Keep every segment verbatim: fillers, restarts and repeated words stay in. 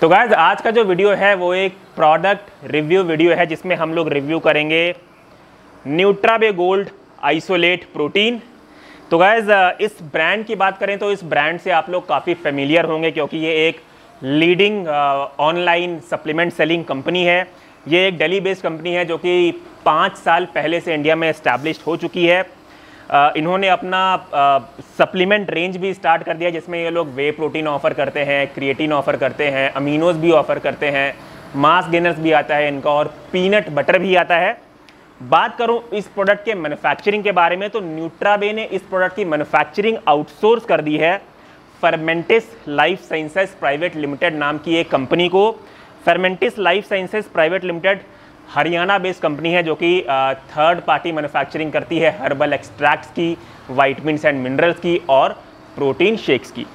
तो गाइस आज का जो वीडियो है वो एक प्रोडक्ट रिव्यू वीडियो है जिसमें हम लोग रिव्यू करेंगे न्यूट्राबे गोल्ड आइसोलेट प्रोटीन। तो गाइस इस ब्रांड की बात करें तो इस ब्रांड से आप लोग काफ़ी फेमिलियर होंगे क्योंकि ये एक leading online supplement selling company है। ये एक दिल्ली बेस्ड कंपनी है जो कि पाँच साल पहले से इंडिया में एस्टैब्लिश्ड हो चुकी है। Uh, इन्होंने अपना सप्लीमेंट uh, रेंज भी स्टार्ट कर दिया जिसमें ये लोग वे प्रोटीन ऑफ़र करते हैं, क्रिएटिन ऑफ़र करते हैं, अमीनोज भी ऑफ़र करते हैं, मास गेनर्स भी आता है इनका और पीनट बटर भी आता है। बात करूं इस प्रोडक्ट के मैन्युफैक्चरिंग के बारे में तो न्यूट्राबे ने इस प्रोडक्ट की मैन्युफैक्चरिंग आउटसोर्स कर दी है Fermentis life sciences private limited नाम की एक कंपनी को। Fermentis life sciences private limited Haryana based company है जो कि थर्ड पार्टी मैन्युफैक्चरिंग करती है हर्बल एक्सट्रैक्ट्स की, वाइटमिन्स एंड मिनरल्स की और प्रोटीन शेक्स की।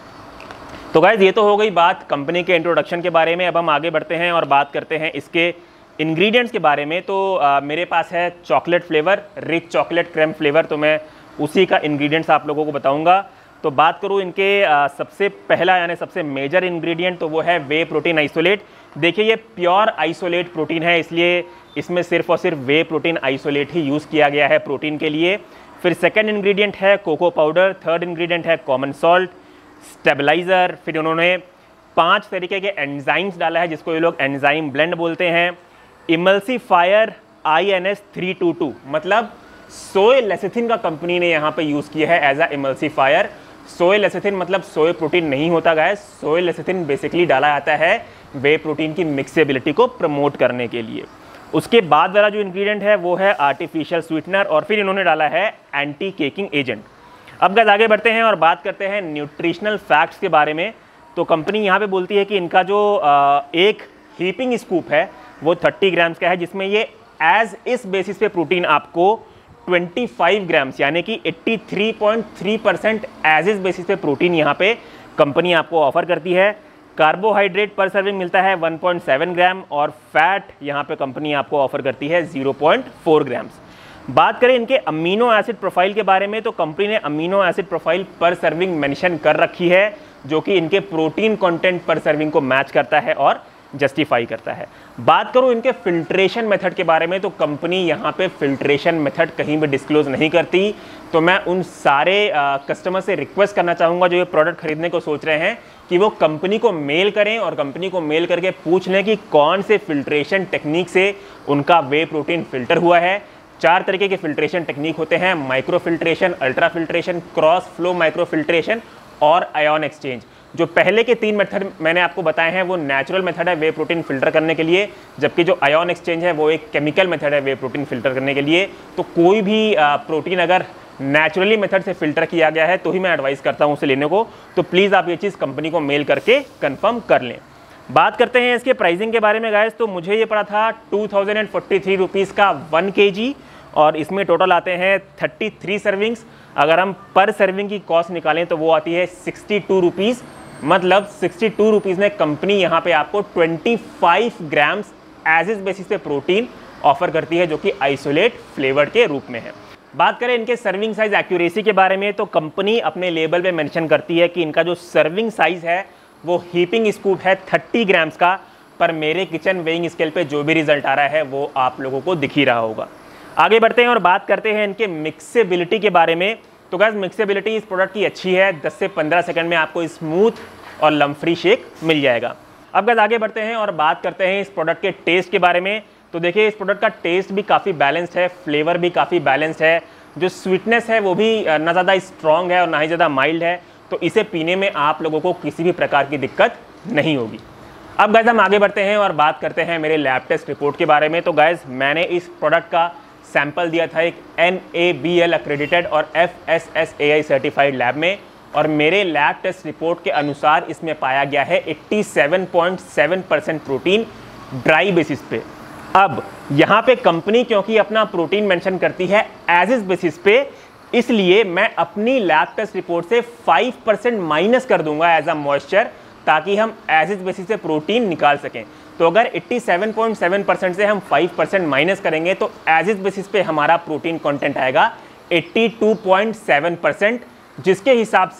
तो गाइज ये तो हो गई बात कंपनी के इंट्रोडक्शन के बारे में। अब हम आगे बढ़ते हैं और बात करते हैं इसके इंग्रेडिएंट्स के बारे में। तो आ, मेरे पास है chocolate flavour, rich chocolate cream flavour, तो मैं उसी का इंग्रेडिएंट्स आप लोगों को बताऊंगा। तो बात करूँ इनके आ, सबसे पहला यानी सबसे मेजर इंग्रेडिएंट तो वो है वे प्रोटीन आइसोलेट। देखिए ये प्योर आइसोलेट प्रोटीन है इसलिए इसमें सिर्फ और सिर्फ वे प्रोटीन आइसोलेट ही यूज़ किया गया है प्रोटीन के लिए। फिर सेकंड इंग्रेडिएंट है कोको पाउडर, थर्ड इंग्रेडिएंट है कॉमन सॉल्ट, स्टेबलाइज़र। फिर उन्होंने पांच तरीके के एंजाइम्स डाला है जिसको ये लोग एंजाइम ब्लेंड बोलते हैं। Emulsifier I N S three two two मतलब सोय लेसिथिन का कंपनी ने यहाँ पे यूज़ किया है as a emulsifier. Soy lecithin मतलब सोय प्रोटीन नहीं होता गाइस, सोय लेसिथिन बेसिकली डाला जाता है वे प्रोटीन की मिक्सेबिलिटी को प्रमोट करने के लिए। उसके बाद वाला जो इंग्रेडिएंट है वो है आर्टिफिशियल स्वीटनर और फिर इन्होंने डाला है एंटी केकिंग एजेंट। अब गाइस आगे बढ़ते हैं और बात करते हैं न्यूट्रिशनल फैक्ट्स के बारे में। तो कंपनी यहाँ पे बोलती है कि इनका जो एक हीपिंग स्कूप है वो थर्टी ग्राम्स का है जिसमें ये एज इस बेसिस पे प्रोटीन आपको पच्चीस ग्राम्स यानी कि तिरासी point three percent as is basis पे प्रोटीन यहाँ पे कंपनी आपको ऑफर करती है। कार्बोहाइड्रेट पर सर्विंग मिलता है वन पॉइंट सेवन ग्राम और फैट यहाँ पे कंपनी आपको ऑफर करती है ज़ीरो पॉइंट फोर ग्राम्स। बात करें इनके अमीनो एसिड प्रोफाइल के बारे में तो कंपनी ने amino acid profile per serving mention कर रखी है जो कि इनके प्रोटीन कंटेंट पर सर्विंग को मैच करता है और जस्टिफाई करता है। बात करूं इनके फिल्ट्रेशन मेथड के बारे में तो कंपनी यहाँ पे फिल्ट्रेशन मेथड कहीं भी डिस्क्लोज नहीं करती। तो मैं उन सारे कस्टमर से रिक्वेस्ट करना चाहूँगा जो ये प्रोडक्ट खरीदने को सोच रहे हैं कि वो कंपनी को मेल करें और कंपनी को मेल करके पूछ लें कि कौन से फिल्ट्रेशन टेक्निक से उनका वे प्रोटीन फिल्टर हुआ है। चार तरीके के फिल्ट्रेशन टेक्निक होते हैं, micro filtration, ultra filtration, cross flow micro filtration और आयन एक्सचेंज। जो पहले के तीन मेथड मैंने आपको बताए हैं वो नेचुरल मेथड है वे प्रोटीन फिल्टर करने के लिए, जबकि जो आयन एक्सचेंज है वो एक केमिकल मेथड है वे प्रोटीन फिल्टर करने के लिए। तो कोई भी प्रोटीन अगर नेचुरली मेथड से फिल्टर किया गया है तो ही मैं एडवाइस करता हूं उसे लेने को। तो प्लीज़ आप ये चीज़ कंपनी को मेल करके कंफर्म कर लें। बात करते हैं इसके प्राइसिंग के बारे में गाइस। तो मुझे ये पड़ा था two thousand and forty three rupees का वन के जी और इसमें टोटल आते हैं थर्टी थ्री सर्विंग्स। अगर हम पर सर्विंग की कॉस्ट निकालें तो वो आती है सिक्सटी टू रुपीज़, मतलब सिक्सटी टू रुपीज़ में कंपनी यहाँ पे आपको twenty five grams as is basis पे प्रोटीन ऑफर करती है जो कि आइसोलेट फ्लेवर्ड के रूप में है। बात करें इनके सर्विंग साइज एक्यूरेसी के बारे में तो कंपनी अपने लेबल पे मेंशन करती है कि इनका जो सर्विंग साइज है वो हीपिंग स्कूप है थर्टी ग्राम्स का, पर मेरे किचन वेइंग स्केल पे जो भी रिजल्ट आ रहा है वो आप लोगों को दिख ही रहा होगा। आगे बढ़ते हैं और बात करते हैं इनके मिक्सेबिलिटी के बारे में। तो गाइस मिक्सेबिलिटी इस प्रोडक्ट की अच्छी है, दस से पंद्रह सेकंड में आपको स्मूथ और लम्प फ्री शेक मिल जाएगा। अब गाइस आगे बढ़ते हैं और बात करते हैं इस प्रोडक्ट के टेस्ट के बारे में। तो देखिए इस प्रोडक्ट का टेस्ट भी काफ़ी बैलेंस्ड है, फ्लेवर भी काफ़ी बैलेंस्ड है, जो स्वीटनेस है वो भी ना ज़्यादा स्ट्रॉन्ग है और ना ही ज़्यादा माइल्ड है। तो इसे पीने में आप लोगों को किसी भी प्रकार की दिक्कत नहीं होगी। अब गाइस हम आगे बढ़ते हैं और बात करते हैं मेरे लैब टेस्ट रिपोर्ट के बारे में। तो गाइस मैंने इस प्रोडक्ट का सैंपल दिया था एक N A B L accredited और F S S A I certified lab में और मेरे लैब टेस्ट रिपोर्ट के अनुसार इसमें पाया गया है सत्तासी point seven percent protein dry basis पे। अब यहाँ पे कंपनी क्योंकि अपना प्रोटीन मेंशन करती है एज इस बेसिस पे, इसलिए मैं अपनी लैब टेस्ट रिपोर्ट से फाइव परसेंट माइनस कर दूंगा एज अ मॉइस्चर ताकि हम एज इस बेसिस पे प्रोटीन निकाल सकें। तो अगर सत्तासी पॉइंट सेवन परसेंट से हम फाइव परसेंट माइनस करेंगे तो एज इस बेसिस पे हमारा प्रोटीन कंटेंट आएगा बयासी पॉइंट सेवन परसेंट, जिसके हिसाब से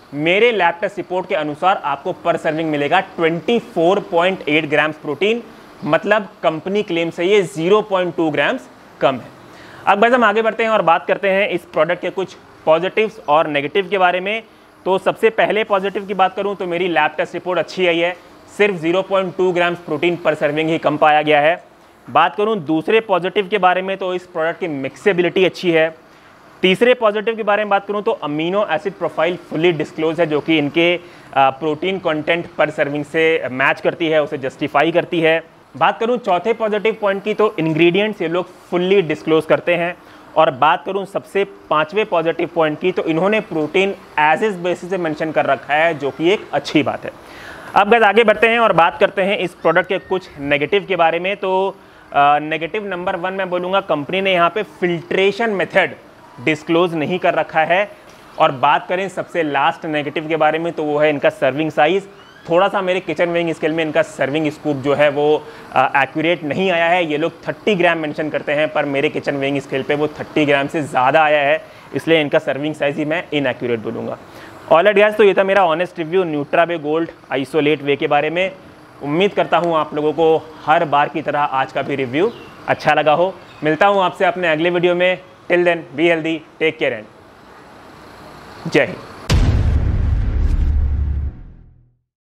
मेरे लैब टेस्ट रिपोर्ट के अनुसार आपको पर सर्विंग मिलेगा चौबीस पॉइंट आठ ग्राम्स प्रोटीन, मतलब कंपनी क्लेम से ये ज़ीरो पॉइंट टू ग्राम्स कम है। अब बस हम आगे बढ़ते हैं और बात करते हैं इस प्रोडक्ट के कुछ पॉजिटिव्स और नेगेटिव के बारे में। तो सबसे पहले पॉजिटिव की बात करूं तो मेरी लैब टेस्ट रिपोर्ट अच्छी आई है, सिर्फ zero point two grams protein per serving ही कम पाया गया है। बात करूं दूसरे पॉजिटिव के बारे में तो इस प्रोडक्ट की मिक्सेबिलिटी अच्छी है। तीसरे पॉजिटिव के बारे में बात करूं तो amino acid profile fully disclose है, जो कि इनके प्रोटीन कंटेंट पर सर्विंग से मैच करती है, उसे जस्टिफाई करती है। बात करूं चौथे पॉजिटिव पॉइंट की तो इंग्रेडिएंट्स ये लोग फुल्ली डिस्क्लोज करते हैं। और बात करूं सबसे पांचवें पॉजिटिव पॉइंट की तो इन्होंने प्रोटीन एज इज बेसिस से मेंशन कर रखा है, जो कि एक अच्छी बात है। अब गाइस आगे बढ़ते हैं और बात करते हैं इस प्रोडक्ट के कुछ नेगेटिव के बारे में। तो नेगेटिव नंबर वन मैं बोलूँगा, कंपनी ने यहाँ पे फिल्ट्रेशन मेथड डिस्क्लोज नहीं कर रखा है। और बात करें सबसे लास्ट नेगेटिव के बारे में तो वो है इनका सर्विंग साइज़। थोड़ा सा मेरे किचन वेइंग स्केल में इनका सर्विंग स्कूप जो है वो एक्यूरेट नहीं आया है। ये लोग तीस ग्राम मेंशन करते हैं, पर मेरे किचन वेइंग स्केल पे वो तीस ग्राम से ज़्यादा आया है, इसलिए इनका सर्विंग साइज़ ही मैं इनएक्यूरेट बोलूँगा। ऑलराइट गाइस, तो ये था मेरा honest review Nutrabay gold isolate whey के बारे में। उम्मीद करता हूँ आप लोगों को हर बार की तरह आज का भी रिव्यू अच्छा लगा हो। मिलता हूँ आपसे अपने अगले वीडियो में। Till then be healthy, take care and Jai Hind.